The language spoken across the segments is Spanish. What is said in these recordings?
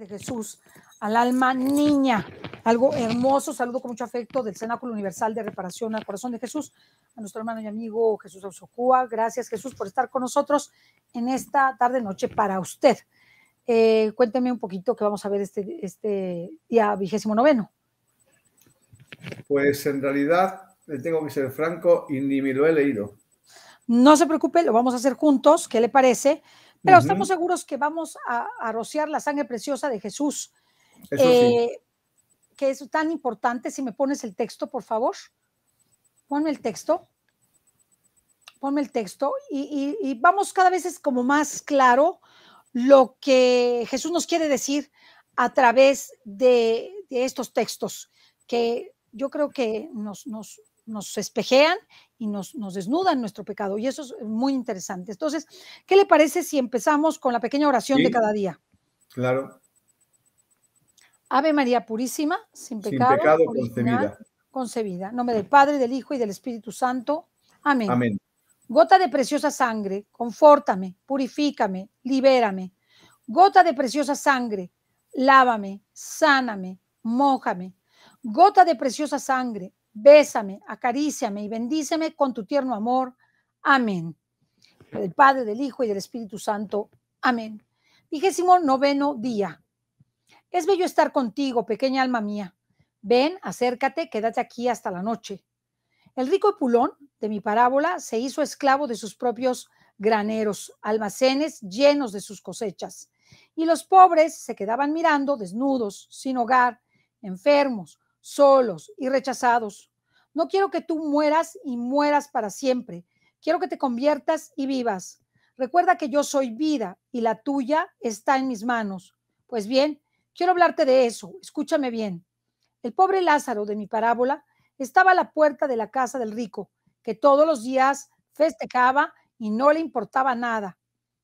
de Jesús al alma niña. Algo hermoso. Saludo con mucho afecto del Cenáculo Universal de Reparación al Corazón de Jesús, a nuestro hermano y amigo Jesús Ausocúa. Gracias, Jesús, por estar con nosotros en esta tarde-noche para usted. Cuénteme un poquito que vamos a ver este día 29. Pues en realidad, tengo que ser franco y ni me lo he leído. No se preocupe, lo vamos a hacer juntos, ¿qué le parece? Pero estamos seguros que vamos a rociar la sangre preciosa de Jesús. Eso sí. Que es tan importante. Si me pones el texto, por favor. Ponme el texto. Ponme el texto. Y vamos, cada vez es como más claro lo que Jesús nos quiere decir a través de estos textos, que yo creo que nos espejean y nos desnudan nuestro pecado, y eso es muy interesante. Entonces, ¿qué le parece si empezamos con la pequeña oración de cada día? Claro. Ave María Purísima, sin pecado concebida. En nombre del Padre, del Hijo y del Espíritu Santo. Amén. Amén. Gota de preciosa sangre, confórtame, purifícame, libérame. Gota de preciosa sangre, lávame, sáname, mójame. Gota de preciosa sangre, bésame, acaríciame y bendíceme con tu tierno amor. Amén. Del Padre, del Hijo y del Espíritu Santo. Amén. 29º día. Es bello estar contigo, pequeña alma mía. Ven, acércate, quédate aquí hasta la noche. El rico Epulón de mi parábola se hizo esclavo de sus propios graneros, almacenes llenos de sus cosechas. Y los pobres se quedaban mirando desnudos, sin hogar, enfermos, solos y rechazados. No quiero que tú mueras y mueras para siempre. Quiero que te conviertas y vivas. Recuerda que yo soy vida y la tuya está en mis manos. Pues bien, quiero hablarte de eso. Escúchame bien. El pobre Lázaro de mi parábola estaba a la puerta de la casa del rico, que todos los días festejaba y no le importaba nada.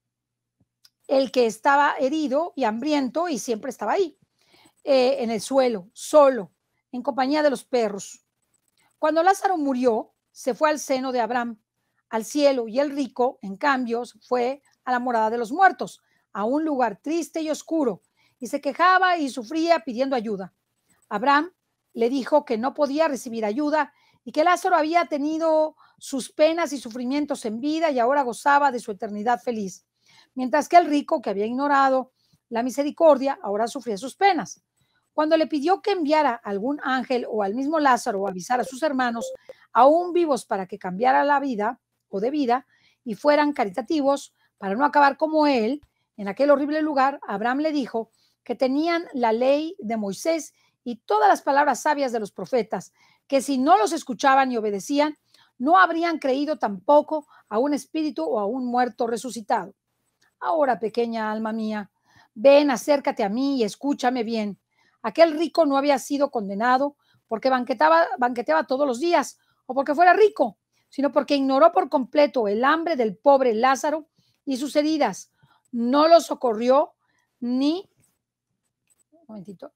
El que estaba herido y hambriento y siempre estaba ahí, en el suelo, solo, en compañía de los perros. Cuando Lázaro murió, se fue al seno de Abraham, al cielo, y el rico, en cambio, fue a la morada de los muertos, a un lugar triste y oscuro, y se quejaba y sufría pidiendo ayuda. Abraham le dijo que no podía recibir ayuda y que Lázaro había tenido sus penas y sufrimientos en vida y ahora gozaba de su eternidad feliz, mientras que el rico, que había ignorado la misericordia, ahora sufría sus penas. Cuando le pidió que enviara algún ángel o al mismo Lázaro o avisara a sus hermanos aún vivos para que cambiara la vida o de vida y fueran caritativos para no acabar como él en aquel horrible lugar, Abraham le dijo que tenían la ley de Moisés y todas las palabras sabias de los profetas, que si no los escuchaban y obedecían, no habrían creído tampoco a un espíritu o a un muerto resucitado. Ahora, pequeña alma mía, ven, acércate a mí y escúchame bien. Aquel rico no había sido condenado porque banqueteaba todos los días o porque fuera rico, sino porque ignoró por completo el hambre del pobre Lázaro y sus heridas. No lo socorrió ni... Un momentito.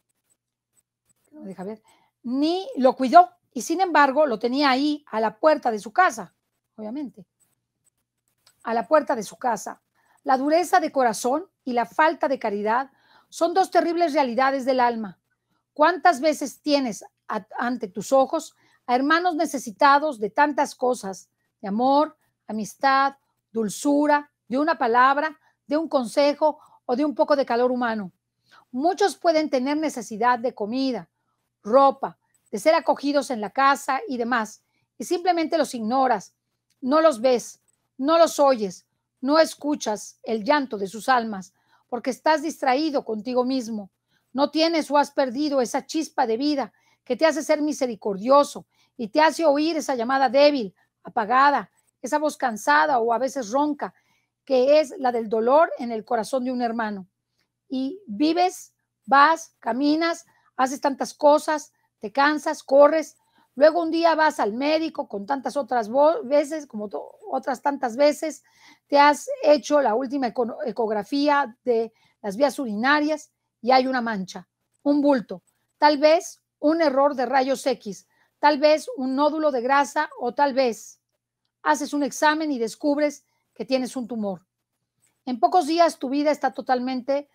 Deja ver, ni lo cuidó, y sin embargo lo tenía ahí a la puerta de su casa, obviamente, a la puerta de su casa. La dureza de corazón y la falta de caridad son dos terribles realidades del alma. ¿Cuántas veces tienes ante tus ojos a hermanos necesitados de tantas cosas, de amor, amistad, dulzura, de una palabra, de un consejo o de un poco de calor humano? Muchos pueden tener necesidad de comida, ropa, de ser acogidos en la casa y demás, y simplemente los ignoras, no los ves, no los oyes, no escuchas el llanto de sus almas, porque estás distraído contigo mismo. No tienes o has perdido esa chispa de vida que te hace ser misericordioso y te hace oír esa llamada débil, apagada, esa voz cansada o a veces ronca, que es la del dolor en el corazón de un hermano. Y vives, vas, caminas, haces tantas cosas, te cansas, corres, luego un día vas al médico con tantas otras veces, como otras tantas veces, te has hecho la última ecografía de las vías urinarias y hay una mancha, un bulto, tal vez un error de rayos X, tal vez un nódulo de grasa o tal vez haces un examen y descubres que tienes un tumor. En pocos días tu vida está totalmente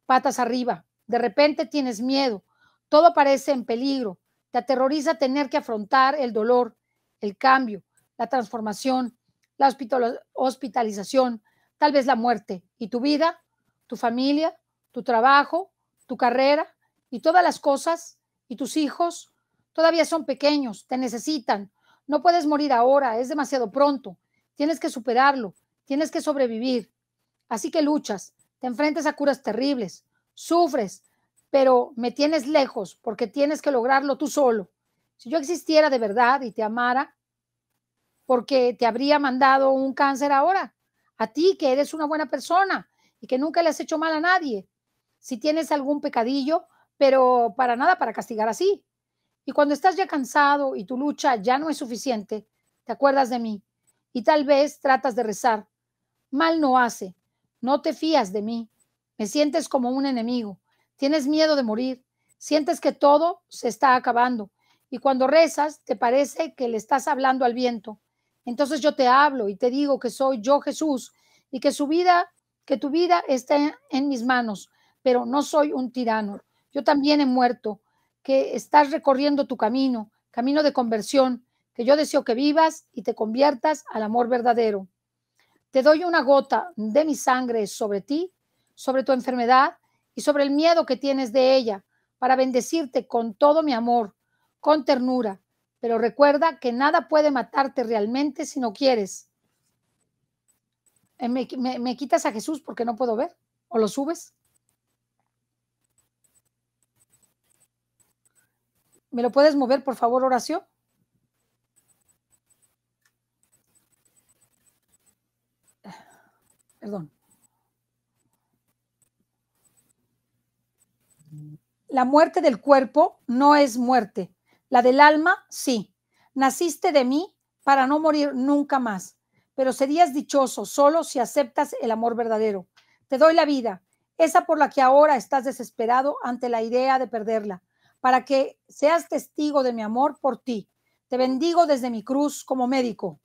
patas arriba. De repente tienes miedo, todo parece en peligro, te aterroriza tener que afrontar el dolor, el cambio, la transformación, la hospitalización, tal vez la muerte. ¿Y tu vida, tu familia, tu trabajo, tu carrera y todas las cosas y tus hijos todavía son pequeños, te necesitan? No puedes morir ahora, es demasiado pronto. Tienes que superarlo, tienes que sobrevivir. Así que luchas, te enfrentas a curas terribles, sufres, pero me tienes lejos porque tienes que lograrlo tú solo. Si yo existiera de verdad y te amara, porque te habría mandado un cáncer ahora, a ti que eres una buena persona y que nunca le has hecho mal a nadie. Si tienes algún pecadillo, pero para nada para castigar así. Y cuando estás ya cansado y tu lucha ya no es suficiente, te acuerdas de mí y tal vez tratas de rezar. Mal no hace, no te fías de mí, me sientes como un enemigo, tienes miedo de morir, sientes que todo se está acabando y cuando rezas te parece que le estás hablando al viento. Entonces yo te hablo y te digo que soy yo Jesús y que que tu vida está en mis manos, pero no soy un tirano. Yo también he muerto, que estás recorriendo tu camino, camino de conversión, que yo deseo que vivas y te conviertas al amor verdadero. Te doy una gota de mi sangre sobre ti, sobre tu enfermedad y sobre el miedo que tienes de ella, para bendecirte con todo mi amor, con ternura. Pero recuerda que nada puede matarte realmente si no quieres. ¿Me quitas a Jesús porque no puedo ver? ¿O lo subes? ¿Me lo puedes mover, por favor, Horacio? Perdón. La muerte del cuerpo no es muerte. La del alma, sí. Naciste de mí para no morir nunca más, pero serías dichoso solo si aceptas el amor verdadero. Te doy la vida, esa por la que ahora estás desesperado ante la idea de perderla, para que seas testigo de mi amor por ti. Te bendigo desde mi cruz como médico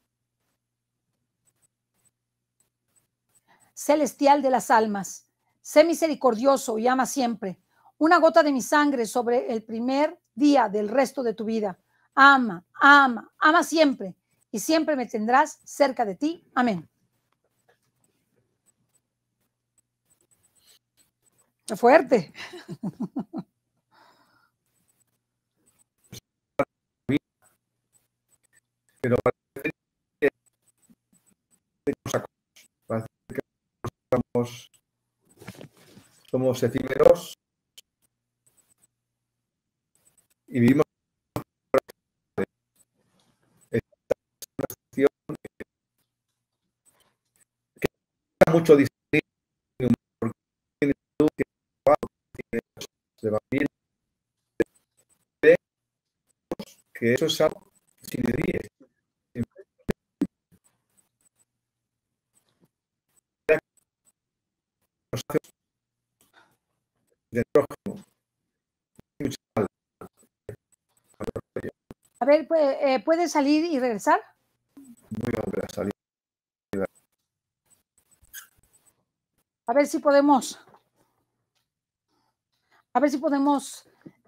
celestial de las almas. Sé misericordioso y ama siempre. Una gota de mi sangre sobre el primer día del resto de tu vida. Ama, ama, ama siempre y siempre me tendrás cerca de ti. Amén. Qué fuerte. Pero parece que somos efímeros y vivimos una situación que mucho discernir porque tiene salud, tiene trabajo, tiene se va bien, que eso es algo si le ríes del prójimo. A ver, ¿puedes salir y regresar? Voy a volver a salir. A ver si podemos. A ver si podemos.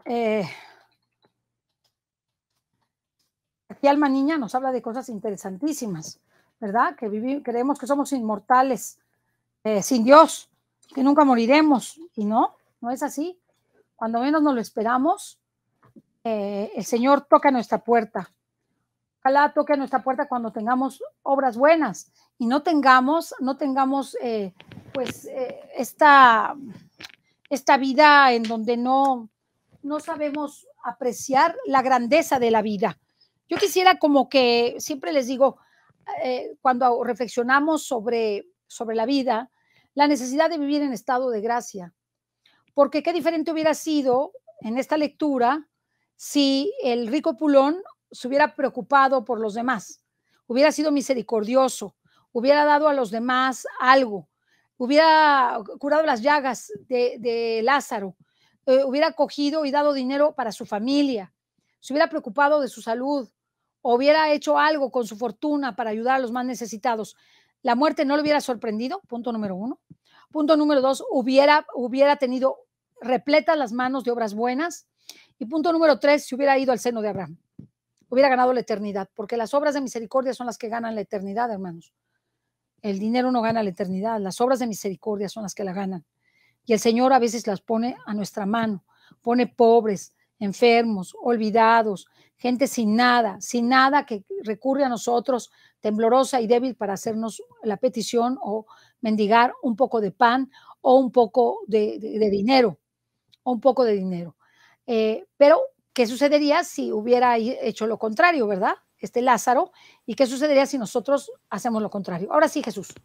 Aquí Alma Niña nos habla de cosas interesantísimas, ¿verdad? Que creemos que somos inmortales sin Dios, que nunca moriremos. Y no, no es así. Cuando menos nos lo esperamos, el Señor toca nuestra puerta. Ojalá toque nuestra puerta cuando tengamos obras buenas y no tengamos pues esta vida en donde no sabemos apreciar la grandeza de la vida. Yo quisiera como que siempre les digo, cuando reflexionamos sobre la vida, la necesidad de vivir en estado de gracia, porque qué diferente hubiera sido en esta lectura si el rico Pulón se hubiera preocupado por los demás, hubiera sido misericordioso, hubiera dado a los demás algo, hubiera curado las llagas de Lázaro, hubiera cogido y dado dinero para su familia, se hubiera preocupado de su salud, o hubiera hecho algo con su fortuna para ayudar a los más necesitados. La muerte no le hubiera sorprendido, punto número uno. Punto número 2, hubiera tenido repletas las manos de obras buenas. Y punto número 3, se hubiera ido al seno de Abraham. Hubiera ganado la eternidad, porque las obras de misericordia son las que ganan la eternidad, hermanos. El dinero no gana la eternidad, las obras de misericordia son las que la ganan. Y el Señor a veces las pone a nuestra mano, pone pobres, enfermos, olvidados, gente sin nada que recurre a nosotros, temblorosa y débil para hacernos la petición o mendigar un poco de pan o un poco de dinero, o un poco de dinero. Pero, ¿qué sucedería si hubiera hecho lo contrario, verdad? Este Lázaro, ¿y qué sucedería si nosotros hacemos lo contrario? Ahora sí, Jesús.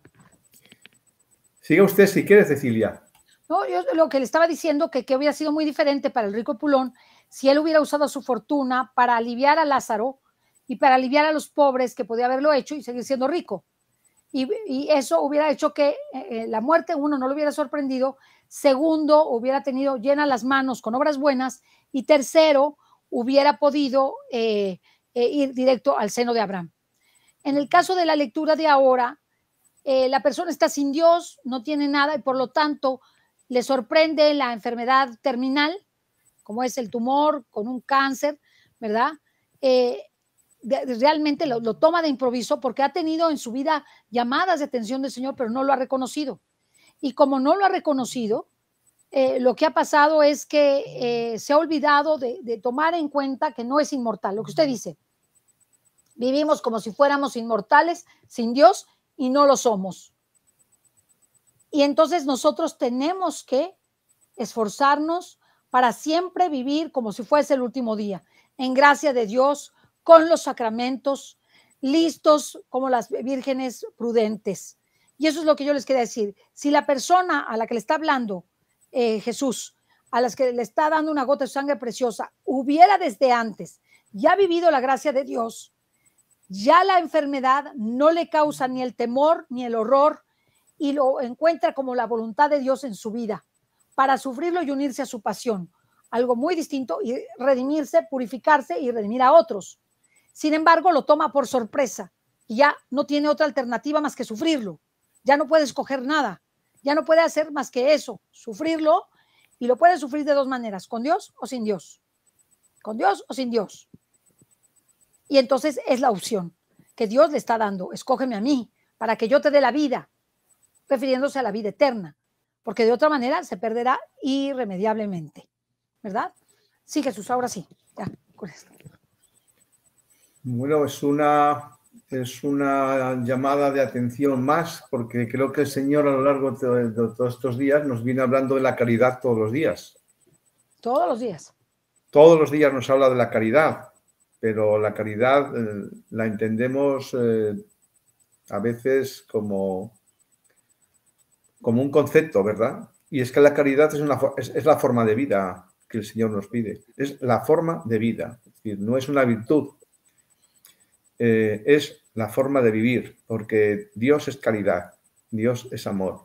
Siga usted si quiere, Cecilia. No, yo lo que le estaba diciendo que hubiera sido muy diferente para el rico Pulón si él hubiera usado su fortuna para aliviar a Lázaro y para aliviar a los pobres, que podía haberlo hecho y seguir siendo rico. Y eso hubiera hecho que la muerte, uno, no lo hubiera sorprendido, segundo, hubiera tenido llenas las manos con obras buenas, y tercero, hubiera podido ir directo al seno de Abraham. En el caso de la lectura de ahora, la persona está sin Dios, no tiene nada y por lo tanto le sorprende la enfermedad terminal, como es el tumor con un cáncer, ¿verdad? Realmente lo toma de improviso porque ha tenido en su vida llamadas de atención del Señor, pero no lo ha reconocido. Y como no lo ha reconocido, lo que ha pasado es que se ha olvidado de tomar en cuenta que no es inmortal. Lo que usted dice, vivimos como si fuéramos inmortales sin Dios y no lo somos. Y entonces nosotros tenemos que esforzarnos para siempre vivir como si fuese el último día, en gracia de Dios, con los sacramentos, listos como las vírgenes prudentes. Y eso es lo que yo les quería decir. Si la persona a la que le está hablando Jesús, a las que le está dando una gota de sangre preciosa, hubiera desde antes ya vivido la gracia de Dios, ya la enfermedad no le causa ni el temor ni el horror y lo encuentra como la voluntad de Dios en su vida para sufrirlo y unirse a su pasión. Algo muy distinto y redimirse, purificarse y redimir a otros. Sin embargo, lo toma por sorpresa y ya no tiene otra alternativa más que sufrirlo. Ya no puede escoger nada. Ya no puede hacer más que eso, sufrirlo, y lo puede sufrir de dos maneras, con Dios o sin Dios. Con Dios o sin Dios. Y entonces es la opción que Dios le está dando. Escógeme a mí para que yo te dé la vida, refiriéndose a la vida eterna, porque de otra manera se perderá irremediablemente, ¿verdad? Sí, Jesús, ahora sí. Ya, con esto. Bueno, es una llamada de atención más, porque creo que el Señor a lo largo de todos estos días nos viene hablando de la caridad todos los días. Todos los días. Todos los días nos habla de la caridad, pero la caridad la entendemos a veces como un concepto, ¿verdad? Y es que la caridad es la forma de vida que el Señor nos pide. Es la forma de vida, es decir, no es una virtud. Es la forma de vivir, porque Dios es caridad, Dios es amor.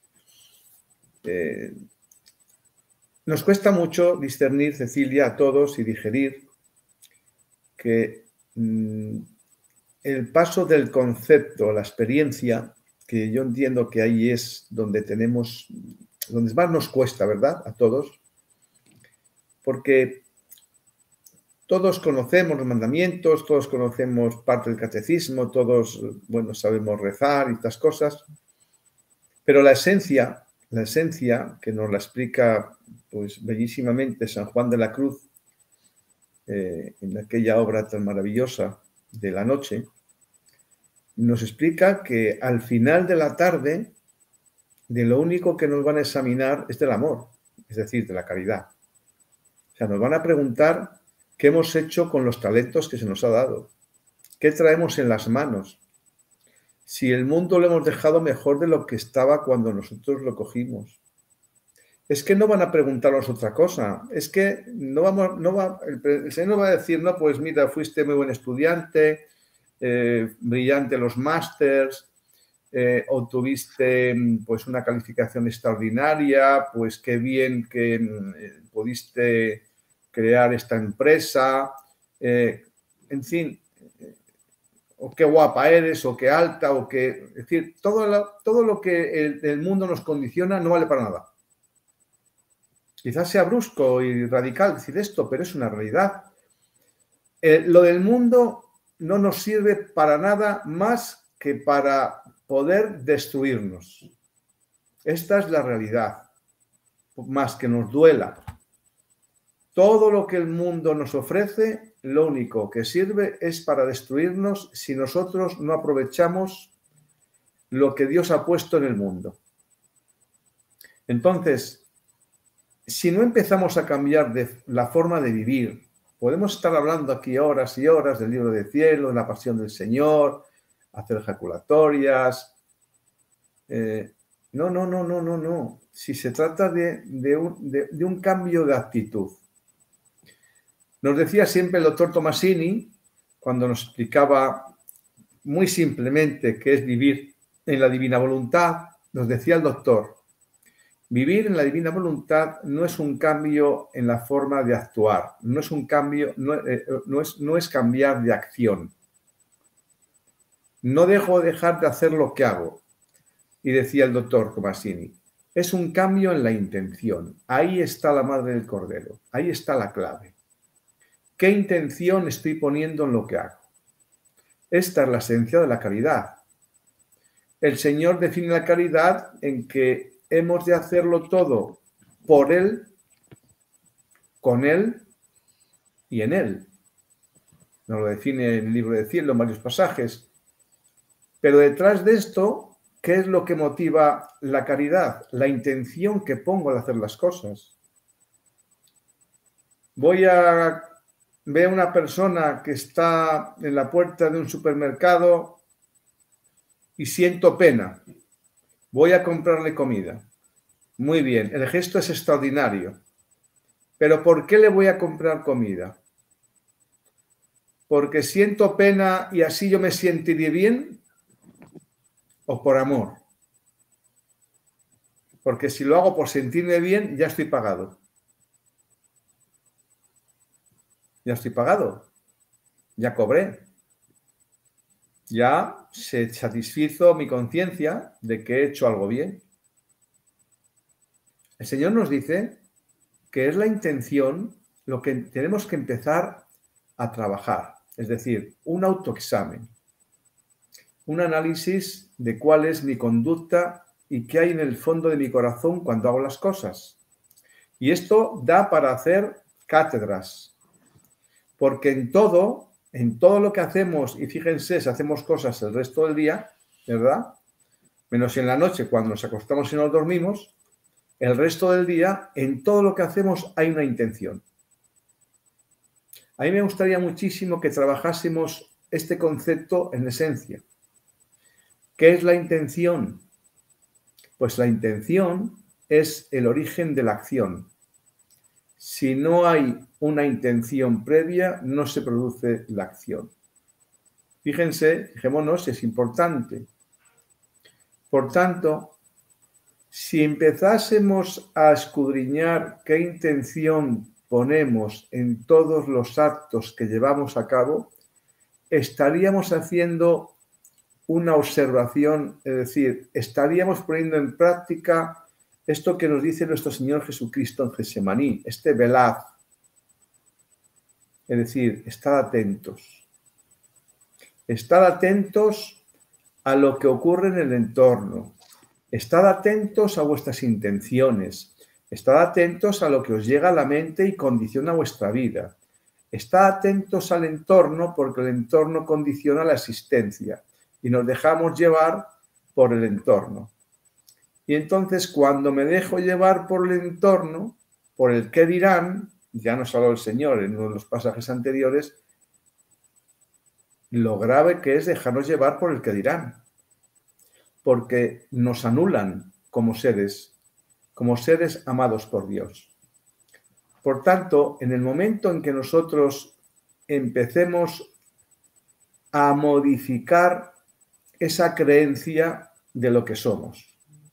Nos cuesta mucho discernir, Cecilia, a todos y digerir que el paso del concepto, la experiencia, que yo entiendo que ahí es donde más nos cuesta, ¿verdad? A todos, porque todos conocemos los mandamientos, todos conocemos parte del catecismo, todos, bueno, sabemos rezar y estas cosas, pero la esencia que nos la explica pues bellísimamente San Juan de la Cruz en aquella obra tan maravillosa de la noche, nos explica que al final de la tarde de lo único que nos van a examinar es del amor, es decir, de la caridad. O sea, nos van a preguntar qué hemos hecho con los talentos que se nos ha dado, qué traemos en las manos, si el mundo lo hemos dejado mejor de lo que estaba cuando nosotros lo cogimos. Es que no van a preguntarnos otra cosa, es que el Señor no va a decir, no, pues mira, fuiste muy buen estudiante, brillante en los másters, obtuviste pues una calificación extraordinaria, pues qué bien que pudiste crear esta empresa, en fin, o qué guapa eres, o qué alta, o qué... Es decir, todo lo que el mundo nos condiciona no vale para nada. Quizás sea brusco y radical decir esto, pero es una realidad. Lo del mundo no nos sirve para nada más que para poder destruirnos. Esta es la realidad, más que nos duela. Todo lo que el mundo nos ofrece, lo único que sirve es para destruirnos si nosotros no aprovechamos lo que Dios ha puesto en el mundo. Entonces, si no empezamos a cambiar la forma de vivir, podemos estar hablando aquí horas y horas del libro del cielo, de la pasión del Señor, hacer ejaculatorias. No. Si se trata de un cambio de actitud. Nos decía siempre el doctor Tomasini, cuando nos explicaba muy simplemente qué es vivir en la divina voluntad, nos decía el doctor, vivir en la divina voluntad no es un cambio en la forma de actuar, no es un cambio, no es cambiar de acción. No dejo de dejar de hacer lo que hago. Y decía el doctor Tomasini, es un cambio en la intención. Ahí está la madre del cordero, ahí está la clave. ¿Qué intención estoy poniendo en lo que hago? Esta es la esencia de la caridad. El Señor define la caridad en que hemos de hacerlo todo por Él, con Él y en Él. Nos lo define en el libro del cielo en varios pasajes. Pero detrás de esto, ¿qué es lo que motiva la caridad? La intención que pongo al hacer las cosas. Veo a una persona que está en la puerta de un supermercado y siento pena. Voy a comprarle comida. Muy bien, el gesto es extraordinario. Pero ¿por qué le voy a comprar comida? ¿Porque siento pena y así yo me sentiré bien? ¿O por amor? Porque si lo hago por sentirme bien, ya estoy pagado. Ya estoy pagado. Ya cobré. Ya se satisfizo mi conciencia de que he hecho algo bien. El Señor nos dice que es la intención lo que tenemos que empezar a trabajar. Es decir, un autoexamen. Un análisis de cuál es mi conducta y qué hay en el fondo de mi corazón cuando hago las cosas. Y esto da para hacer cátedras. Porque en todo lo que hacemos, y fíjense, si hacemos cosas el resto del día, ¿verdad? Menos en la noche, cuando nos acostamos y nos dormimos, el resto del día, en todo lo que hacemos hay una intención. A mí me gustaría muchísimo que trabajásemos este concepto en esencia. ¿Qué es la intención? Pues la intención es el origen de la acción. Si no hay una intención previa, no se produce la acción. Fijémonos, es importante. Por tanto, si empezásemos a escudriñar qué intención ponemos en todos los actos que llevamos a cabo, estaríamos haciendo una observación, es decir, estaríamos poniendo en práctica esto que nos dice nuestro Señor Jesucristo en Getsemaní, velad. Es decir, estad atentos. Estad atentos a lo que ocurre en el entorno. Estad atentos a vuestras intenciones. Estad atentos a lo que os llega a la mente y condiciona vuestra vida. Estad atentos al entorno porque el entorno condiciona la existencia y nos dejamos llevar por el entorno. Y entonces cuando me dejo llevar por el entorno, por el qué dirán, ya nos habló el Señor en uno de los pasajes anteriores, lo grave que es dejarnos llevar por el qué dirán. Porque nos anulan como seres amados por Dios. Por tanto, en el momento en que nosotros empecemos a modificar esa creencia de lo que somos.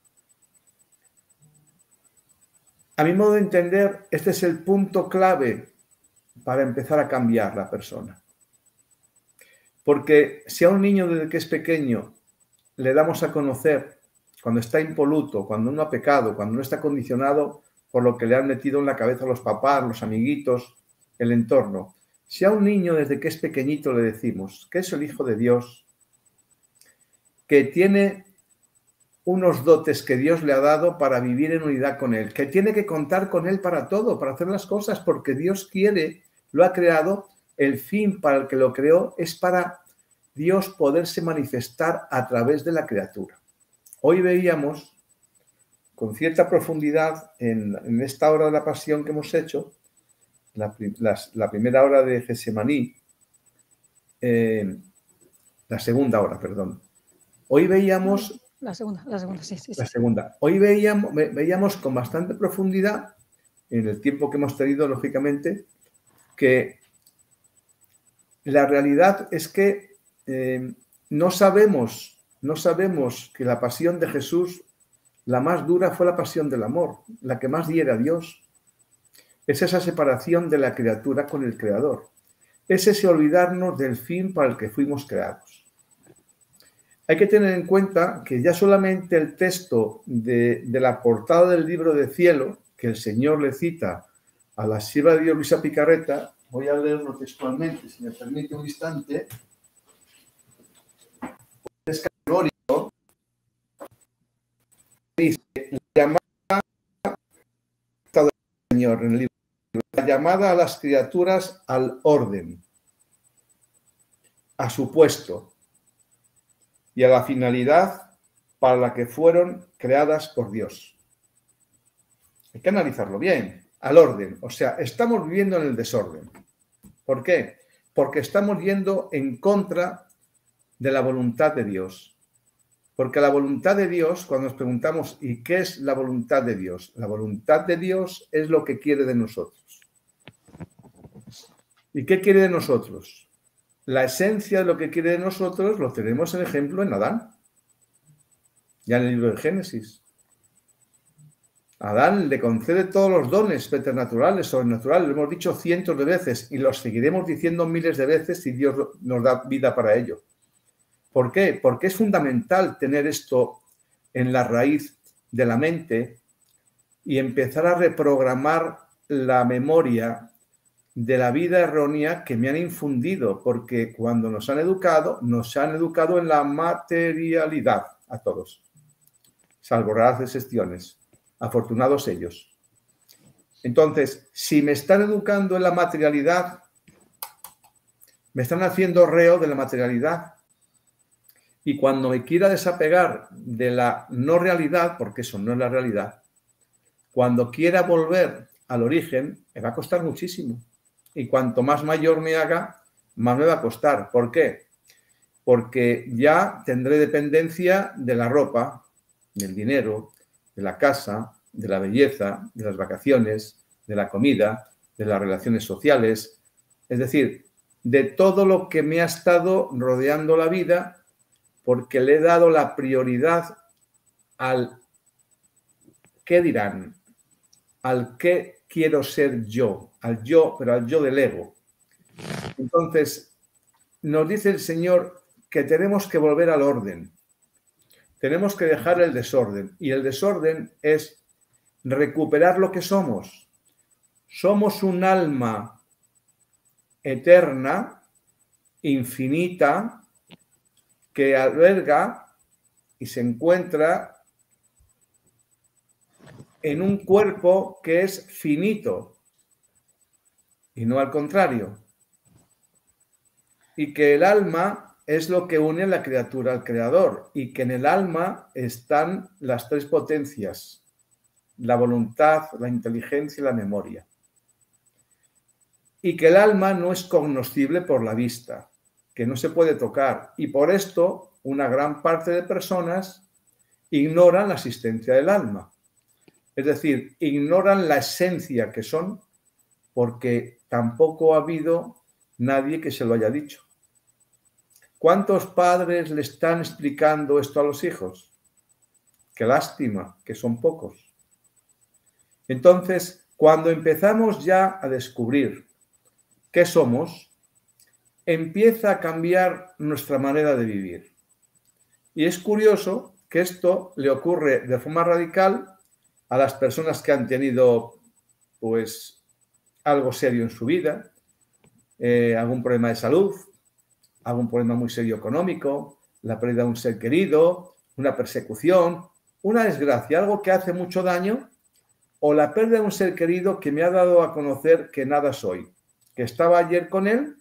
A mi modo de entender, este es el punto clave para empezar a cambiar la persona. Porque si a un niño desde que es pequeño le damos a conocer cuando está impoluto, cuando no ha pecado, cuando no está condicionado por lo que le han metido en la cabeza los papás, los amiguitos, el entorno. Si a un niño desde que es pequeñito le decimos que es el Hijo de Dios, que tiene unos dotes que Dios le ha dado para vivir en unidad con Él, que tiene que contar con Él para todo, para hacer las cosas, porque Dios quiere, lo ha creado, el fin para el que lo creó es para Dios poderse manifestar a través de la criatura. Hoy veíamos con cierta profundidad en esta hora de la pasión que hemos hecho, la primera hora de Getsemaní, la segunda hora, perdón. Hoy veíamos... La segunda, sí. La segunda. Hoy veíamos con bastante profundidad, en el tiempo que hemos tenido, lógicamente, que la realidad es que no sabemos que la pasión de Jesús, la más dura fue la pasión del amor, la que más hiere a Dios. Es esa separación de la criatura con el Creador. Es ese olvidarnos del fin para el que fuimos creados. Hay que tener en cuenta que ya solamente el texto de la portada del libro de Cielo, que el Señor le cita a la sierva de Dios Luisa Picarreta, voy a leerlo textualmente, si me permite un instante. Es categórico. Dice, la llamada del Señor en el libro, la llamada a las criaturas al orden, a su puesto y a la finalidad para la que fueron creadas por Dios. Hay que analizarlo bien, al orden. O sea, estamos viviendo en el desorden. ¿Por qué? Porque estamos yendo en contra de la voluntad de Dios. Porque la voluntad de Dios, cuando nos preguntamos, ¿y qué es la voluntad de Dios? La voluntad de Dios es lo que quiere de nosotros. ¿Y qué quiere de nosotros? La esencia de lo que quiere de nosotros lo tenemos en ejemplo en Adán, ya en el libro de Génesis. Adán le concede todos los dones preternaturales, sobrenaturales, lo hemos dicho cientos de veces y los seguiremos diciendo miles de veces si Dios nos da vida para ello. ¿Por qué? Porque es fundamental tener esto en la raíz de la mente y empezar a reprogramar la memoria de la vida errónea que me han infundido, porque cuando nos han educado en la materialidad a todos, salvo raras excepciones. Afortunados ellos. Entonces, si me están educando en la materialidad, me están haciendo reo de la materialidad. Y cuando me quiera desapegar de la no realidad, porque eso no es la realidad, cuando quiera volver al origen, me va a costar muchísimo. Y cuanto más mayor me haga, más me va a costar. ¿Por qué? Porque ya tendré dependencia de la ropa, del dinero, de la casa, de la belleza, de las vacaciones, de la comida, de las relaciones sociales, es decir, de todo lo que me ha estado rodeando la vida, porque le he dado la prioridad al qué dirán, al qué quiero ser yo, al yo, pero al yo del ego. Entonces, nos dice el Señor que tenemos que volver al orden. Tenemos que dejar el desorden. Y el desorden es recuperar lo que somos. Somos un alma eterna, infinita, que alberga y se encuentra en un cuerpo que es finito y no al contrario. Y que el alma es lo que une a la criatura al creador y que en el alma están las tres potencias, la voluntad, la inteligencia y la memoria. Y que el alma no es cognoscible por la vista, que no se puede tocar. Y por esto una gran parte de personas ignoran la existencia del alma. Es decir, ignoran la esencia que son porque tampoco ha habido nadie que se lo haya dicho. ¿Cuántos padres le están explicando esto a los hijos? Qué lástima, que son pocos. Entonces, cuando empezamos ya a descubrir qué somos, empieza a cambiar nuestra manera de vivir. Y es curioso que esto le ocurre de forma radical a las personas que han tenido, pues, algo serio en su vida, algún problema de salud, algún problema muy serio económico, la pérdida de un ser querido, una persecución, una desgracia, algo que hace mucho daño, o la pérdida de un ser querido que me ha dado a conocer que nada soy, que estaba ayer con él,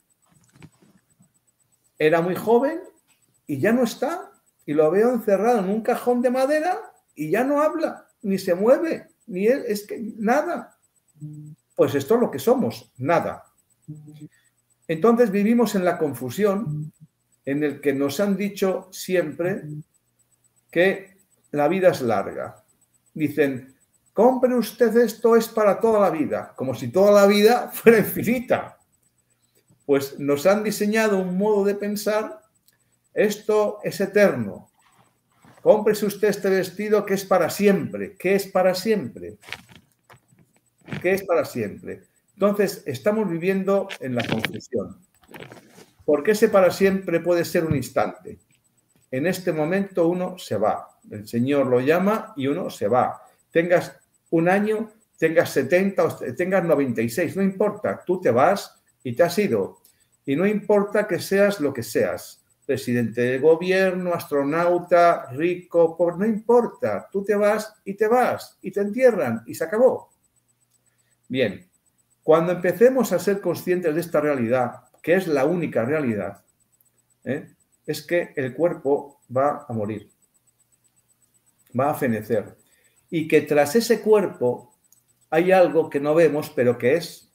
era muy joven y ya no está, y lo veo encerrado en un cajón de madera y ya no habla, ni se mueve, ni él, es que nada. Pues esto es lo que somos, nada. Entonces vivimos en la confusión en el que nos han dicho siempre que la vida es larga. Dicen, compre usted esto, es para toda la vida, como si toda la vida fuera infinita. Pues nos han diseñado un modo de pensar, esto es eterno. Cómprese usted este vestido que es para siempre. ¿Qué es para siempre? ¿Qué es para siempre? Entonces, estamos viviendo en la confusión. Porque ese para siempre puede ser un instante. En este momento uno se va. El Señor lo llama y uno se va. Tengas un año, tengas 70 o tengas 96, no importa. Tú te vas y te has ido. Y no importa que seas lo que seas. Presidente de gobierno, astronauta, rico, pobre, no importa. Tú te vas y te entierran y se acabó. Bien, cuando empecemos a ser conscientes de esta realidad, que es la única realidad, es que el cuerpo va a morir, va a fenecer, y que tras ese cuerpo hay algo que no vemos, pero que es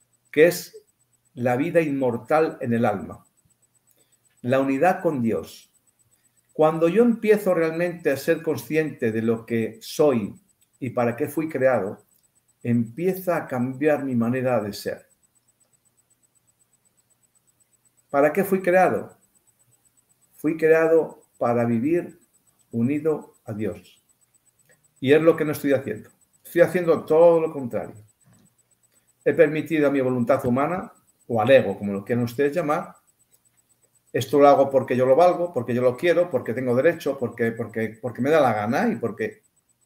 la vida inmortal en el alma, la unidad con Dios. Cuando yo empiezo realmente a ser consciente de lo que soy y para qué fui creado, empieza a cambiar mi manera de ser. ¿Para qué fui creado? Fui creado para vivir unido a Dios. Y es lo que no estoy haciendo. Estoy haciendo todo lo contrario. He permitido a mi voluntad humana, o al ego, como lo quieran ustedes llamar, esto lo hago porque yo lo valgo, porque yo lo quiero, porque tengo derecho, porque me da la gana y porque...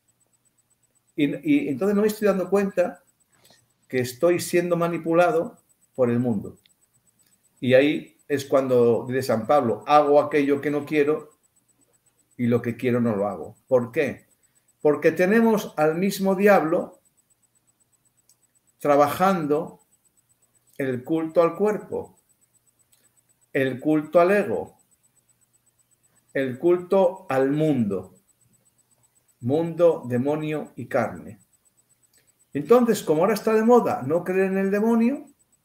Y entonces no me estoy dando cuenta que estoy siendo manipulado por el mundo. Y ahí es cuando dice San Pablo, hago aquello que no quiero y lo que quiero no lo hago. ¿Por qué? Porque tenemos al mismo diablo trabajando el culto al cuerpo, el culto al ego, el culto al mundo, demonio y carne. Entonces, como ahora está de moda no creer en el demonio,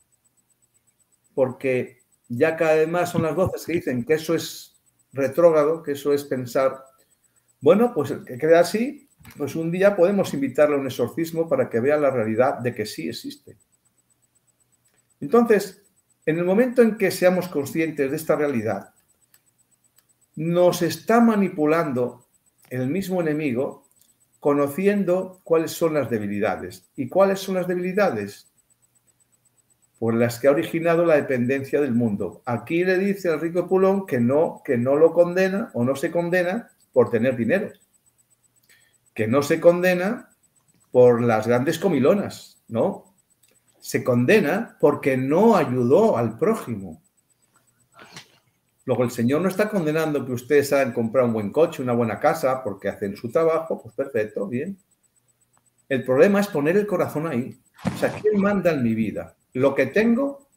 porque ya cada vez más son las voces que dicen que eso es retrógrado, que eso es pensar, bueno, pues el que crea así, pues un día podemos invitarle a un exorcismo para que vea la realidad de que sí existe. Entonces, en el momento en que seamos conscientes de esta realidad, nos está manipulando el mismo enemigo conociendo cuáles son las debilidades. ¿Y cuáles son las debilidades? Pues las que ha originado la dependencia del mundo. Aquí le dice al rico Pulón que no lo condena o no se condena por tener dinero, que no se condena por las grandes comilonas, ¿no? Se condena porque no ayudó al prójimo. Luego el Señor no está condenando que ustedes hayan comprado un buen coche, una buena casa, porque hacen su trabajo, pues perfecto, bien. El problema es poner el corazón ahí. O sea, ¿quién manda en mi vida? ¿Lo que tengo?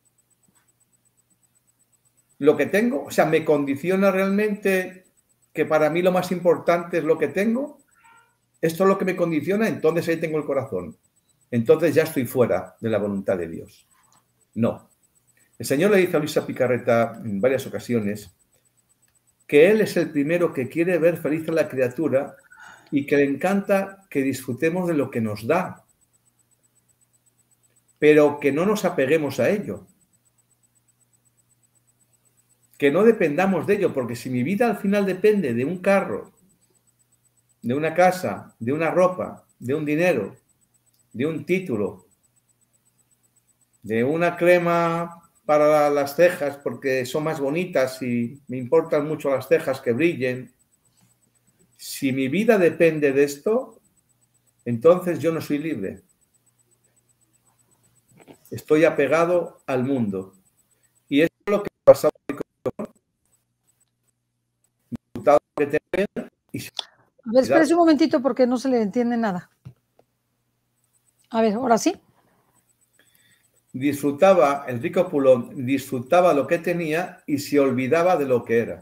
¿Lo que tengo? O sea, ¿me condiciona realmente que para mí lo más importante es lo que tengo? ¿Esto es lo que me condiciona? Entonces ahí tengo el corazón. Entonces ya estoy fuera de la voluntad de Dios. No. El Señor le dice a Luisa Picarreta en varias ocasiones que Él es el primero que quiere ver feliz a la criatura y que le encanta que disfrutemos de lo que nos da, pero que no nos apeguemos a ello, que no dependamos de ello, porque si mi vida al final depende de un carro, de una casa, de una ropa, de un dinero, de un título, de una crema para las cejas porque son más bonitas y me importan mucho las cejas que brillen. Si mi vida depende de esto, entonces yo no soy libre. Estoy apegado al mundo. Y eso es lo que ha pasado que tener y A ver, espérese un momentito porque no se le entiende nada. A ver, ahora sí. disfrutaba, el rico Pulón disfrutaba lo que tenía y se olvidaba de lo que era.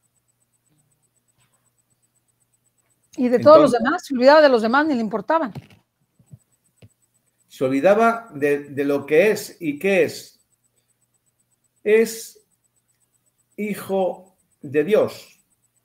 Y de todos los demás, se olvidaba de los demás, ni le importaban. Se olvidaba de lo que es y qué es. Es hijo de Dios.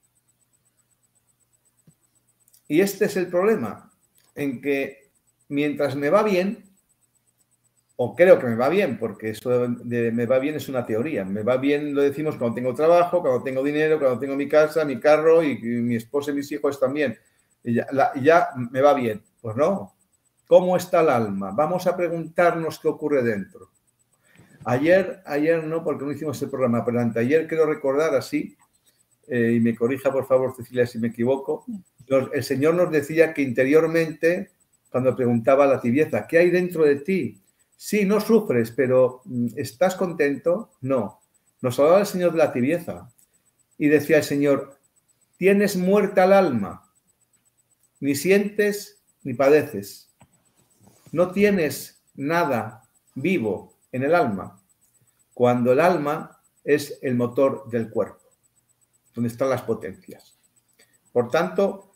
Y este es el problema, en que mientras me va bien, o creo que me va bien, porque eso de me va bien es una teoría. Me va bien, lo decimos cuando tengo trabajo, cuando tengo dinero, cuando tengo mi casa, mi carro y mi esposa y mis hijos también. Y ya me va bien. Pues no. ¿Cómo está el alma? Vamos a preguntarnos qué ocurre dentro. Ayer no, porque no hicimos el programa, pero anteayer quiero recordar así, y me corrija por favor Cecilia si me equivoco, el Señor nos decía que interiormente, cuando preguntaba la tibieza, ¿qué hay dentro de ti? Sí, no sufres, pero ¿estás contento? No. Nos hablaba el Señor de la tibieza y decía el Señor, tienes muerta el alma, ni sientes ni padeces. No tienes nada vivo en el alma, cuando el alma es el motor del cuerpo, donde están las potencias. Por tanto,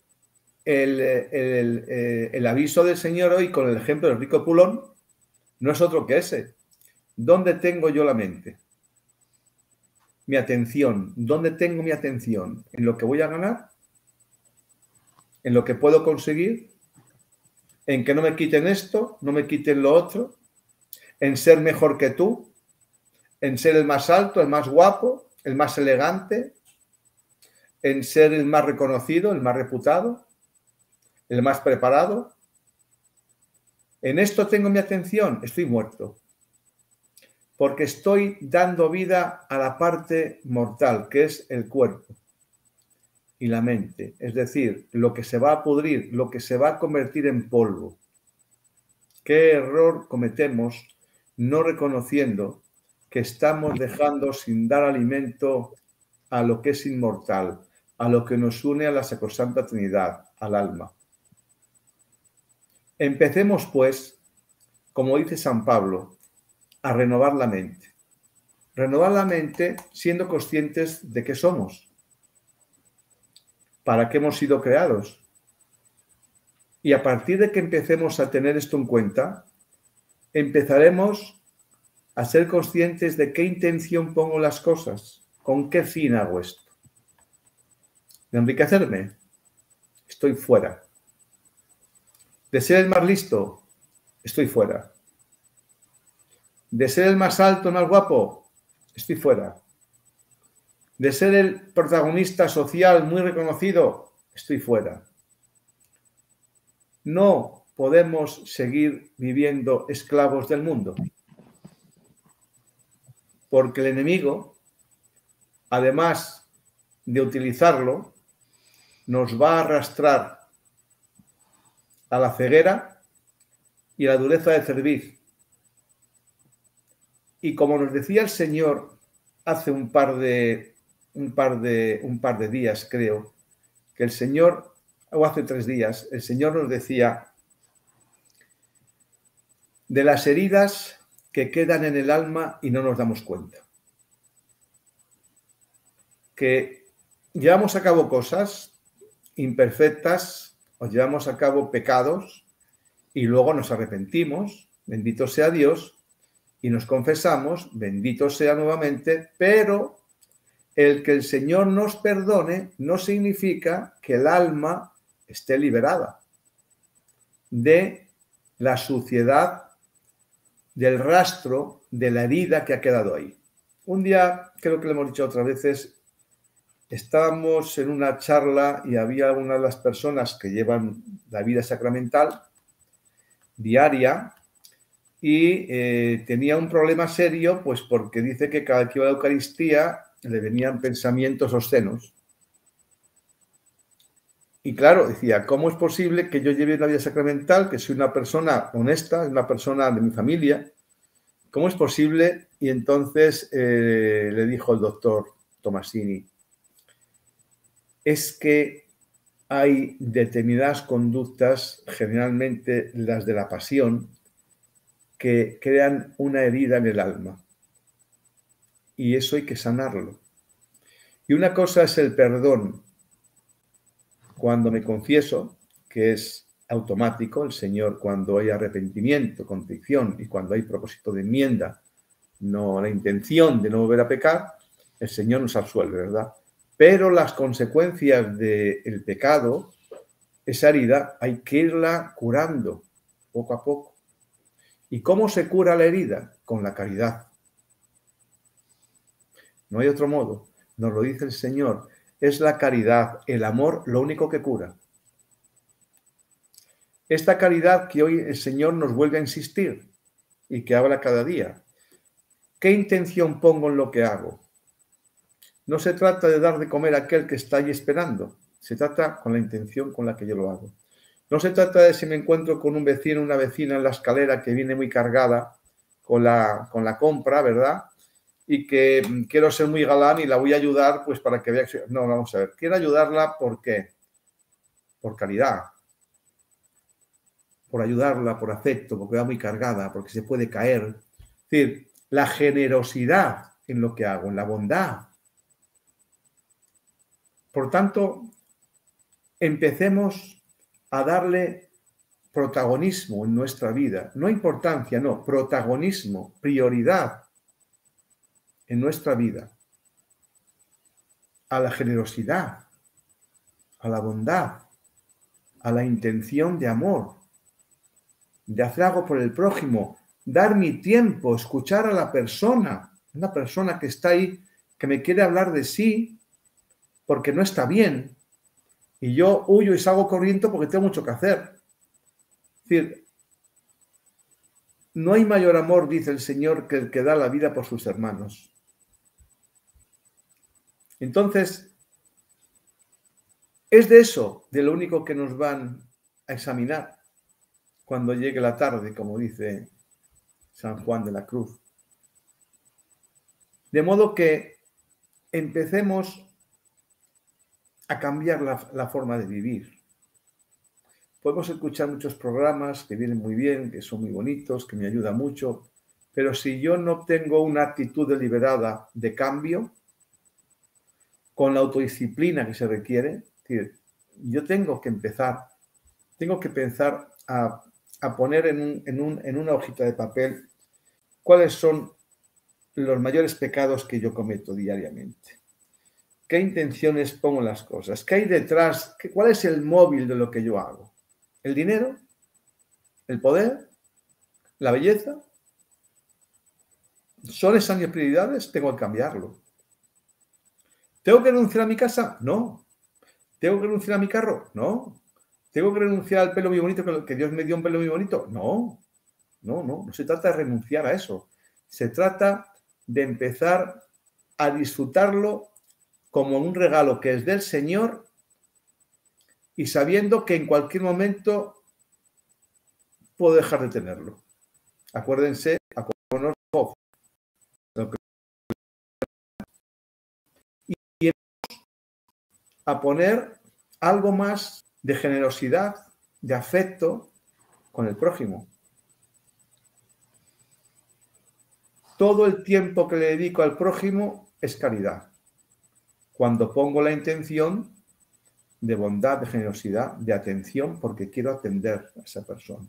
el aviso del Señor hoy con el ejemplo del rico Pulón no es otro que ese. ¿Dónde tengo yo la mente? Mi atención. ¿Dónde tengo mi atención? ¿En lo que voy a ganar? ¿En lo que puedo conseguir? ¿En que no me quiten esto? ¿No me quiten lo otro? ¿En ser mejor que tú? ¿En ser el más alto, el más guapo, el más elegante? ¿En ser el más reconocido, el más reputado? ¿El más preparado? ¿En esto tengo mi atención? Estoy muerto. Porque estoy dando vida a la parte mortal, que es el cuerpo y la mente. Es decir, lo que se va a pudrir, lo que se va a convertir en polvo. ¿Qué error cometemos no reconociendo que estamos dejando sin dar alimento a lo que es inmortal, a lo que nos une a la Sacrosanta Trinidad, al alma? Empecemos, pues, como dice San Pablo, a renovar la mente. Renovar la mente siendo conscientes de qué somos, para qué hemos sido creados. Y a partir de que empecemos a tener esto en cuenta, empezaremos a ser conscientes de qué intención pongo las cosas, con qué fin hago esto. ¿De enriquecerme? Estoy fuera. ¿De ser el más listo? Estoy fuera. ¿De ser el más alto, el más guapo? Estoy fuera. ¿De ser el protagonista social muy reconocido? Estoy fuera. No podemos seguir viviendo esclavos del mundo. Porque el enemigo, además de utilizarlo, nos va a arrastrar a la ceguera y a la dureza de cerviz. Y como nos decía el Señor hace un par de días, creo, que el Señor, o hace 3 días, el Señor nos decía de las heridas que quedan en el alma y no nos damos cuenta. Que llevamos a cabo cosas imperfectas, o llevamos a cabo pecados y luego nos arrepentimos, bendito sea Dios, y nos confesamos, bendito sea nuevamente, pero el que el Señor nos perdone no significa que el alma esté liberada de la suciedad, del rastro, de la herida que ha quedado ahí. Un día, creo que lo hemos dicho otras veces, estábamos en una charla y había una de las personas que llevan la vida sacramental diaria y tenía un problema serio, pues porque dice que cada vez que iba a la Eucaristía le venían pensamientos obscenos. Y claro, decía, ¿cómo es posible que yo lleve una vida sacramental, que soy una persona honesta, una persona de mi familia? ¿Cómo es posible? Y entonces le dijo el doctor Tomasini, es que hay determinadas conductas, generalmente las de la pasión, que crean una herida en el alma. Y eso hay que sanarlo. Y una cosa es el perdón. Cuando me confieso, que es automático, el Señor, cuando hay arrepentimiento, contrición y cuando hay propósito de enmienda, no la intención de no volver a pecar, el Señor nos absuelve, ¿verdad? Pero las consecuencias del pecado, esa herida, hay que irla curando poco a poco. ¿Y cómo se cura la herida? Con la caridad. No hay otro modo. Nos lo dice el Señor. Es la caridad, el amor, lo único que cura. Esta caridad que hoy el Señor nos vuelve a insistir y que habla cada día. ¿Qué intención pongo en lo que hago? No se trata de dar de comer a aquel que está ahí esperando. Se trata con la intención con la que yo lo hago. No se trata de si me encuentro con un vecino o una vecina en la escalera que viene muy cargada con la compra, ¿verdad? Y que quiero ser muy galán y la voy a ayudar pues para que vea que... No, vamos a ver. Quiero ayudarla, ¿por qué? Por caridad. Por ayudarla, por afecto, porque va muy cargada, porque se puede caer. Es decir, la generosidad en lo que hago, en la bondad. Por tanto, empecemos a darle protagonismo en nuestra vida. No importancia, no, protagonismo, prioridad en nuestra vida. A la generosidad, a la bondad, a la intención de amor, de hacer algo por el prójimo, dar mi tiempo, escuchar a la persona, una persona que está ahí, que me quiere hablar de sí, porque no está bien, y yo huyo y salgo corriendo porque tengo mucho que hacer. Es decir, no hay mayor amor, dice el Señor, que el que da la vida por sus hermanos. Entonces, es de eso, de lo único que nos van a examinar cuando llegue la tarde, como dice San Juan de la Cruz. De modo que empecemos a cambiar la forma de vivir. Podemos escuchar muchos programas que vienen muy bien, que son muy bonitos, que me ayudan mucho, pero si yo no tengo una actitud deliberada de cambio, con la autodisciplina que se requiere, es decir, yo tengo que pensar a poner en una hojita de papel cuáles son los mayores pecados que yo cometo diariamente. ¿Qué intenciones pongo en las cosas? ¿Qué hay detrás? ¿Cuál es el móvil de lo que yo hago? ¿El dinero? ¿El poder? ¿La belleza? ¿Son esas mis prioridades? Tengo que cambiarlo. ¿Tengo que renunciar a mi casa? No. ¿Tengo que renunciar a mi carro? No. ¿Tengo que renunciar al pelo muy bonito, que Dios me dio un pelo muy bonito? No. No se trata de renunciar a eso. Se trata de empezar a disfrutarlo como un regalo que es del Señor y sabiendo que en cualquier momento puedo dejar de tenerlo. Acuérdense, acordémonos y a poner algo más de generosidad, de afecto con el prójimo. Todo el tiempo que le dedico al prójimo es caridad. Cuando pongo la intención de bondad, de generosidad, de atención, porque quiero atender a esa persona.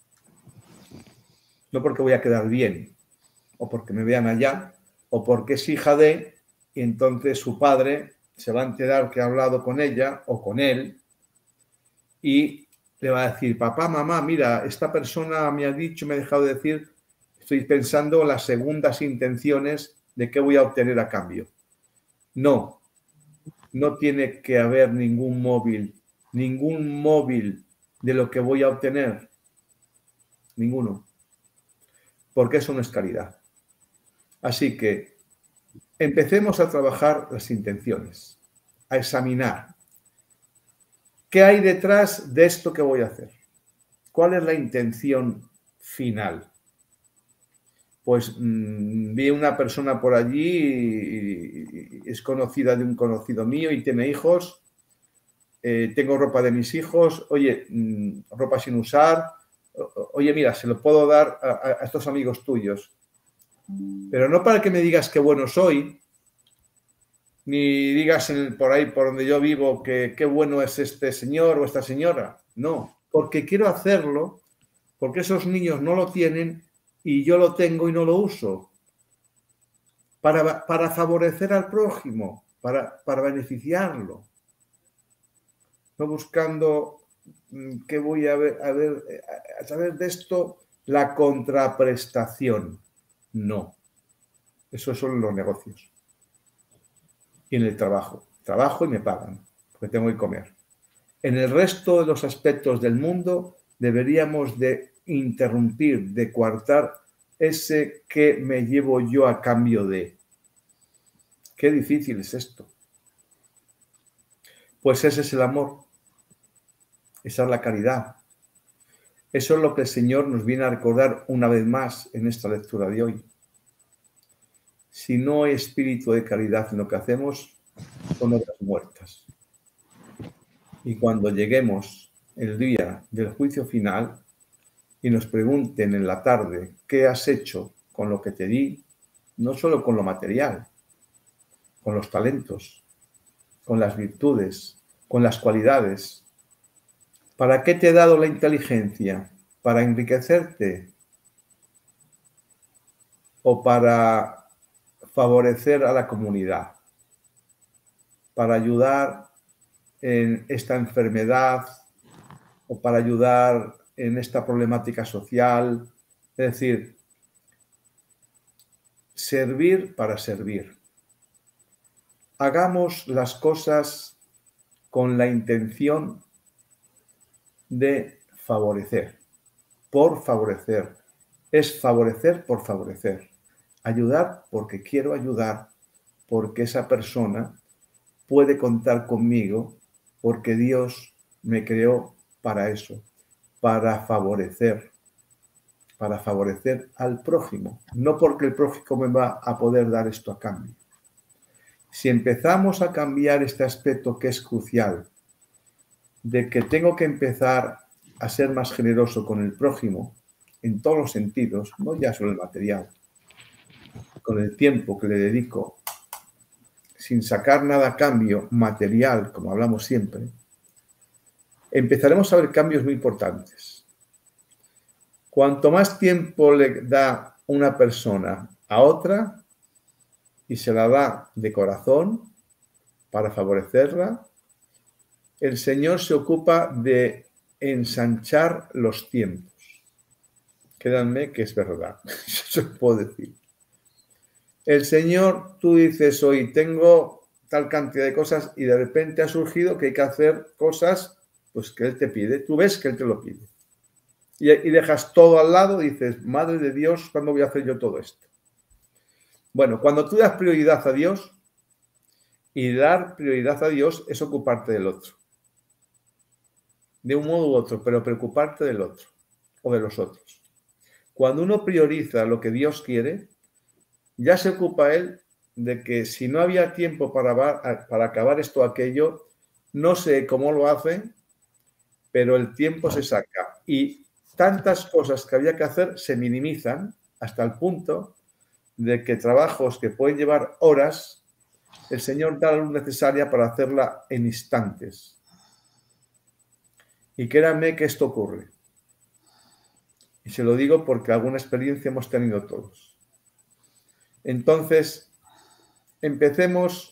No porque voy a quedar bien, o porque me vean allá, o porque es hija de, y entonces su padre se va a enterar que ha hablado con ella o con él, y le va a decir, papá, mamá, mira, esta persona me ha dicho, me ha dejado de decir, estoy pensando en las segundas intenciones de qué voy a obtener a cambio. No tiene que haber ningún móvil de lo que voy a obtener. Ninguno. porque eso no es caridad. Así que empecemos a trabajar las intenciones, a examinar qué hay detrás de esto que voy a hacer. ¿Cuál es la intención final? Pues vi una persona por allí y es conocida de un conocido mío y tiene hijos. Tengo ropa de mis hijos, oye, ropa sin usar, oye, mira, se lo puedo dar a estos amigos tuyos. Pero no para que me digas qué bueno soy, ni digas por ahí por donde yo vivo que qué bueno es este señor o esta señora. No, porque quiero hacerlo, porque esos niños no lo tienen y yo lo tengo y no lo uso. Para favorecer al prójimo, para beneficiarlo. No buscando que voy a saber de esto la contraprestación. No. Eso son los negocios. Y en el trabajo. Trabajo y me pagan, porque tengo que comer. En el resto de los aspectos del mundo deberíamos de interrumpir, de coartar ese que me llevo yo a cambio de. Qué difícil es esto. Pues ese es el amor. Esa es la caridad. Eso es lo que el Señor nos viene a recordar una vez más en esta lectura de hoy. Si no hay espíritu de caridad en lo que hacemos, son obras muertas. Y cuando lleguemos el día del juicio final y nos pregunten en la tarde qué has hecho con lo que te di, no solo con lo material, con los talentos, con las virtudes, con las cualidades. ¿Para qué te he dado la inteligencia? ¿Para enriquecerte? ¿O para favorecer a la comunidad? ¿Para ayudar en esta enfermedad? ¿O para ayudar en esta problemática social? Es decir, servir para servir. Hagamos las cosas con la intención de favorecer, por favorecer. Es favorecer por favorecer. Ayudar porque quiero ayudar, porque esa persona puede contar conmigo, porque Dios me creó para eso, para favorecer al prójimo, no porque el prójimo me va a poder dar esto a cambio. Si empezamos a cambiar este aspecto que es crucial, de que tengo que empezar a ser más generoso con el prójimo en todos los sentidos, no ya solo el material, con el tiempo que le dedico, sin sacar nada a cambio material, como hablamos siempre, empezaremos a ver cambios muy importantes. Cuanto más tiempo le da una persona a otra y se la da de corazón para favorecerla, el Señor se ocupa de ensanchar los tiempos. Créanme que es verdad, eso os puedo decir. El Señor, tú dices hoy, tengo tal cantidad de cosas y de repente ha surgido que hay que hacer cosas pues que Él te pide. Tú ves que Él te lo pide. Y dejas todo al lado y dices, Madre de Dios, ¿cuándo voy a hacer yo todo esto? Bueno, cuando tú das prioridad a Dios, y dar prioridad a Dios es ocuparte del otro. De un modo u otro, pero preocuparte del otro o de los otros. Cuando uno prioriza lo que Dios quiere, ya se ocupa Él de que si no había tiempo para acabar esto o aquello, no sé cómo lo hace, pero el tiempo se saca. Y tantas cosas que había que hacer se minimizan hasta el punto de que trabajos que pueden llevar horas, el Señor da la luz necesaria para hacerla en instantes. Y créanme que esto ocurre. Y se lo digo porque alguna experiencia hemos tenido todos. Entonces, empecemos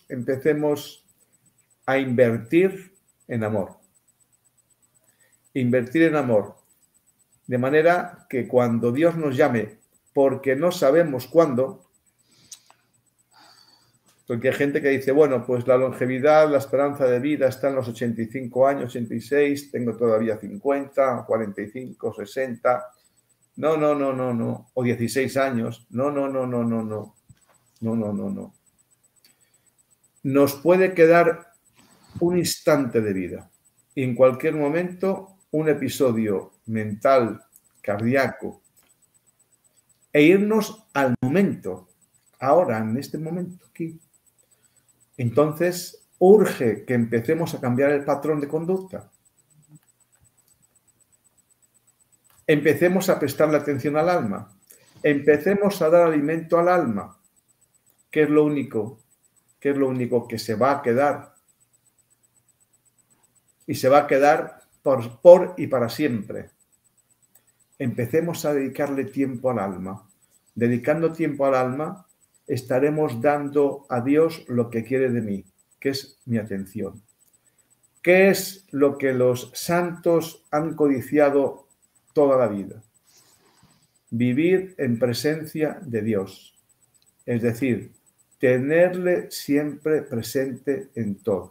a invertir en amor. Invertir en amor. De manera que cuando Dios nos llame, porque no sabemos cuándo, porque hay gente que dice, bueno, pues la longevidad, la esperanza de vida está en los 85 años, 86, tengo todavía 50, 45, 60. No, no, no, no, no. O 16 años. No, no, no, no, no, no. No, no, no, no. Nos puede quedar un instante de vida. Y en cualquier momento, un episodio mental, cardíaco, e irnos al momento, ahora, en este momento, aquí. Entonces, urge que empecemos a cambiar el patrón de conducta. Empecemos a prestarle atención al alma. Empecemos a dar alimento al alma, que es lo único que se va a quedar. Y se va a quedar por y para siempre. Empecemos a dedicarle tiempo al alma. Dedicando tiempo al alma, estaremos dando a Dios lo que quiere de mí, que es mi atención. ¿Qué es lo que los santos han codiciado toda la vida? Vivir en presencia de Dios, es decir, tenerle siempre presente en todo.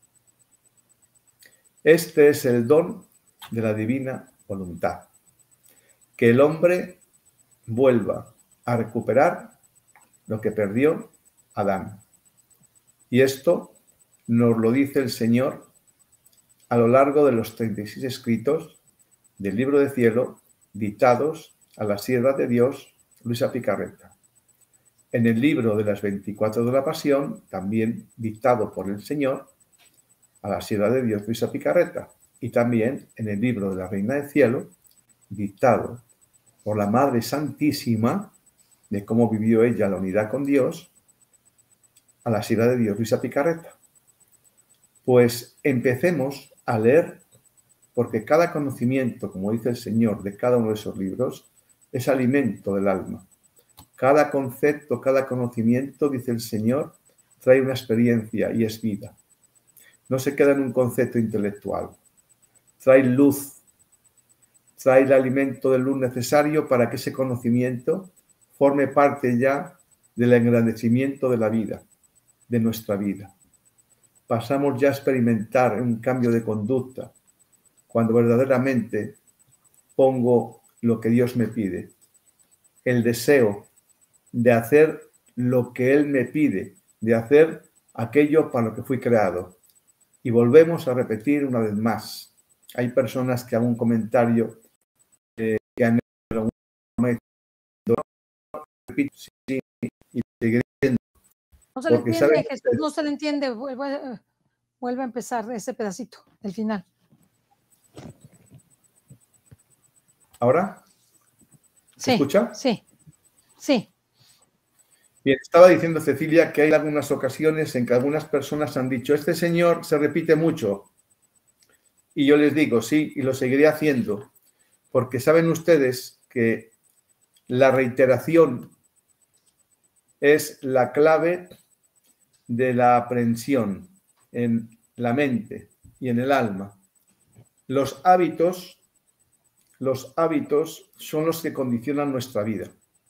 Este es el don de la divina voluntad, que el hombre vuelva a recuperar lo que perdió Adán. Y esto nos lo dice el Señor a lo largo de los 36 escritos del libro de cielo dictados a la sierva de Dios, Luisa Picarreta. En el libro de las 24 de la Pasión, también dictado por el Señor a la sierva de Dios, Luisa Picarreta. Y también en el libro de la Reina del Cielo, dictado por la Madre Santísima, de cómo vivió ella la unidad con Dios, a la sierva de Dios, Luisa Picarreta. Pues empecemos a leer, porque cada conocimiento, como dice el Señor, de cada uno de esos libros, es alimento del alma. Cada concepto, cada conocimiento, dice el Señor, trae una experiencia y es vida. No se queda en un concepto intelectual. Trae luz, trae el alimento de luz necesario para que ese conocimiento forme parte ya del engrandecimiento de la vida, de nuestra vida. Pasamos ya a experimentar un cambio de conducta cuando verdaderamente pongo lo que Dios me pide, el deseo de hacer lo que Él me pide, de hacer aquello para lo que fui creado. Y volvemos a repetir una vez más. Hay personas que hagan un comentario que han hecho sí, y seguiré diciendo. No se le entiende, Jesús, no se le entiende. Vuelve a empezar ese pedacito, el final. ¿Ahora? ¿Se escucha? Sí, sí. Bien, estaba diciendo Cecilia que hay algunas ocasiones en que algunas personas han dicho, este señor se repite mucho. Y yo les digo, sí, y lo seguiré haciendo, porque saben ustedes que la reiteración es la clave de la aprehensión en la mente y en el alma. Los hábitos son los que condicionan nuestra vida.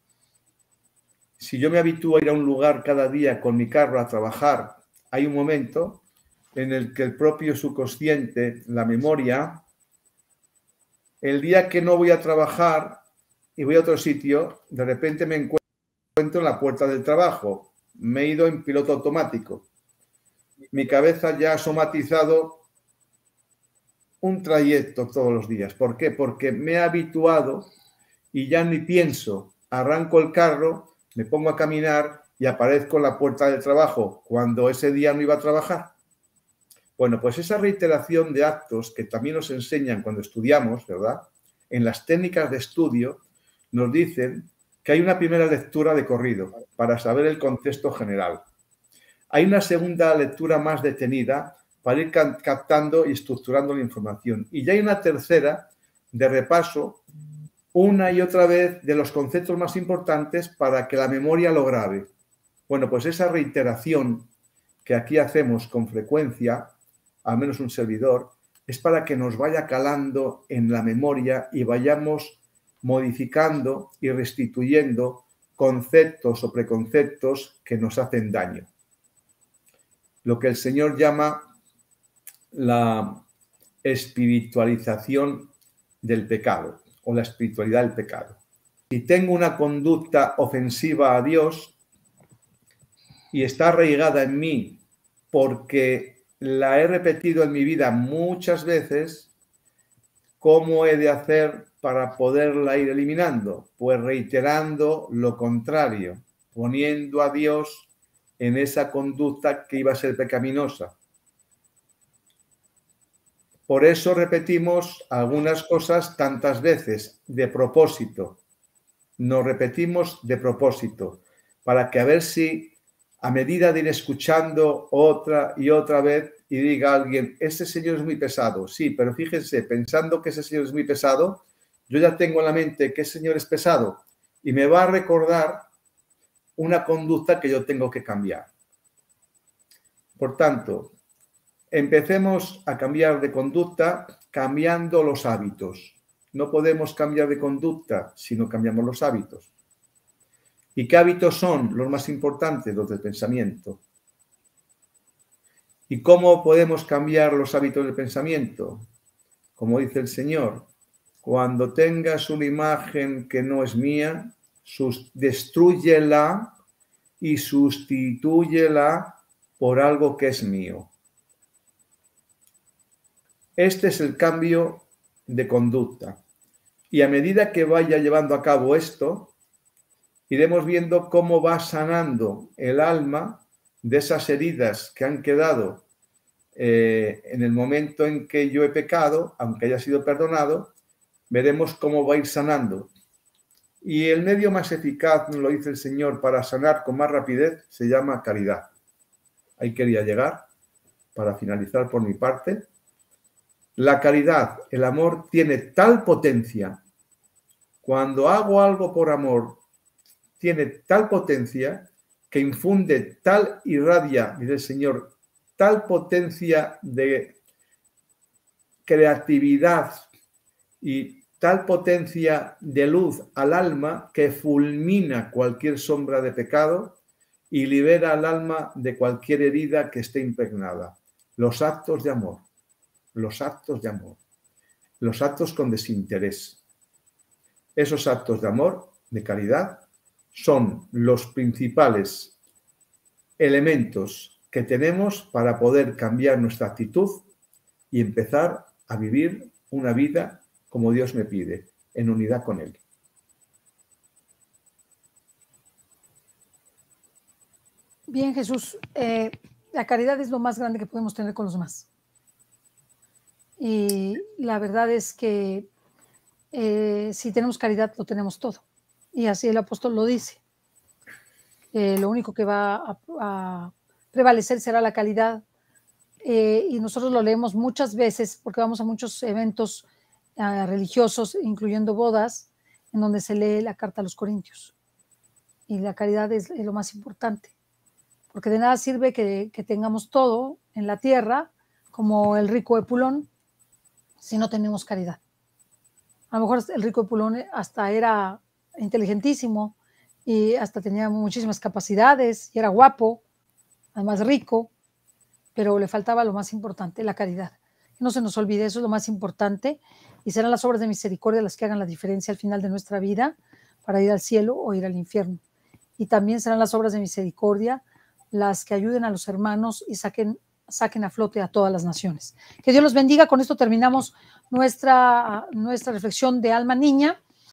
Si yo me habitúo a ir a un lugar cada día con mi carro a trabajar, hay un momento en el que el propio subconsciente, la memoria, el día que no voy a trabajar y voy a otro sitio, de repente me encuentro en la puerta del trabajo. Me he ido en piloto automático. Mi cabeza ya ha somatizado un trayecto todos los días. ¿Por qué? Porque me he habituado y ya ni pienso. Arranco el carro, me pongo a caminar y aparezco en la puerta del trabajo cuando ese día no iba a trabajar. Bueno, pues esa reiteración de actos que también nos enseñan cuando estudiamos, ¿verdad? En las técnicas de estudio nos dicen que hay una primera lectura de corrido para saber el contexto general. Hay una segunda lectura más detenida para ir captando y estructurando la información. Y ya hay una tercera de repaso una y otra vez de los conceptos más importantes para que la memoria lo grabe. Bueno, pues esa reiteración que aquí hacemos con frecuencia, al menos un servidor, es para que nos vaya calando en la memoria y vayamos modificando y restituyendo conceptos o preconceptos que nos hacen daño. Lo que el Señor llama la espiritualización del pecado o la espiritualidad del pecado. y tengo una conducta ofensiva a Dios y está arraigada en mí porque la he repetido en mi vida muchas veces, ¿cómo he de hacer para poderla ir eliminando? Pues reiterando lo contrario, poniendo a Dios en esa conducta que iba a ser pecaminosa. Por eso repetimos algunas cosas tantas veces, de propósito. Nos repetimos de propósito, para que a ver si a medida de ir escuchando otra y otra vez y diga alguien, ese señor es muy pesado. Sí, pero fíjense, pensando que ese señor es muy pesado, yo ya tengo en la mente que ese señor es pesado y me va a recordar una conducta que yo tengo que cambiar. Por tanto, empecemos a cambiar de conducta cambiando los hábitos. No podemos cambiar de conducta si no cambiamos los hábitos. ¿Y qué hábitos son los más importantes? Los del pensamiento. ¿Y cómo podemos cambiar los hábitos del pensamiento? Como dice el Señor, cuando tengas una imagen que no es mía, destrúyela y sustitúyela por algo que es mío. Este es el cambio de conducta. Y a medida que vaya llevando a cabo esto, iremos viendo cómo va sanando el alma de esas heridas que han quedado en el momento en que yo he pecado, aunque haya sido perdonado, veremos cómo va a ir sanando. Y el medio más eficaz, lo dice el Señor, para sanar con más rapidez, se llama caridad. Ahí quería llegar, para finalizar por mi parte. La caridad, el amor, tiene tal potencia. Cuando hago algo por amor, tiene tal potencia que infunde tal irradia, dice el Señor, tal potencia de creatividad y tal potencia de luz al alma que fulmina cualquier sombra de pecado y libera al alma de cualquier herida que esté impregnada. Los actos de amor, los actos de amor, los actos con desinterés. Esos actos de amor, de caridad, son los principales elementos que tenemos para poder cambiar nuestra actitud y empezar a vivir una vida como Dios me pide, en unidad con Él. Bien, Jesús, la caridad es lo más grande que podemos tener con los demás. Y la verdad es que si tenemos caridad, lo tenemos todo. Y así el apóstol lo dice. Lo único que va a prevalecer será la caridad. Y nosotros lo leemos muchas veces porque vamos a muchos eventos religiosos, incluyendo bodas, en donde se lee la carta a los Corintios. Y la caridad es lo más importante, porque de nada sirve que tengamos todo en la tierra, como el rico Epulón, si no tenemos caridad. A lo mejor el rico Epulón hasta era inteligentísimo y hasta tenía muchísimas capacidades y era guapo, además rico, pero le faltaba lo más importante, la caridad. No se nos olvide, eso es lo más importante, y serán las obras de misericordia las que hagan la diferencia al final de nuestra vida para ir al cielo o ir al infierno. Y también serán las obras de misericordia las que ayuden a los hermanos y saquen a flote a todas las naciones. Que Dios los bendiga. Con esto terminamos nuestra reflexión de Alma Niña.